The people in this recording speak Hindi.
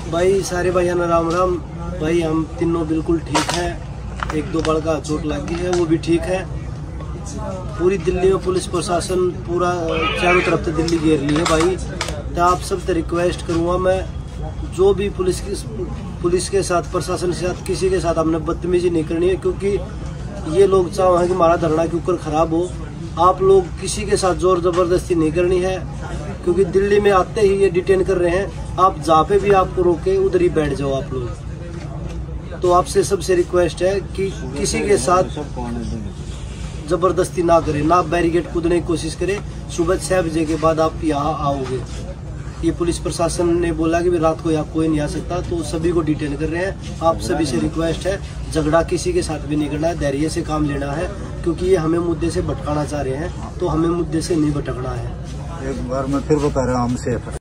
भाई सारे भाइयों ने राम राम। भाई हम तीनों बिल्कुल ठीक है। एक दो बार का चोट लगी है, वो भी ठीक है। पूरी दिल्ली में पुलिस प्रशासन पूरा चारों तरफ से दिल्ली घेर ली है भाई। तो आप सबसे रिक्वेस्ट करूँगा मैं, जो भी पुलिस के साथ, प्रशासन के साथ, किसी के साथ हमने बदतमीजी नहीं करनी है, क्योंकि ये लोग चाहे कि हमारा धरना के ऊपर खराब हो। आप लोग किसी के साथ जोर जबरदस्ती नहीं करनी है, क्योंकि दिल्ली में आते ही ये डिटेन कर रहे हैं। आप जहाँ पे भी आपको रोके उधर ही बैठ जाओ आप लोग। तो आपसे सबसे रिक्वेस्ट है कि किसी के साथ जबरदस्ती ना करें, ना बैरिकेड कूदने की कोशिश करें। सुबह 6 बजे के बाद आप यहाँ आओगे। ये पुलिस प्रशासन ने बोला कि रात को यहाँ कोई नहीं आ सकता, तो सभी को डिटेन कर रहे हैं। आप सभी से रिक्वेस्ट है, झगड़ा किसी के साथ भी नहीं करना है, धैर्य से काम लेना है, क्योंकि ये हमें मुद्दे से भटकाना चाह रहे हैं, तो हमें मुद्दे से नहीं भटकना है। एक बार मैं फिर बता रहा हूँ, हम सेफ है।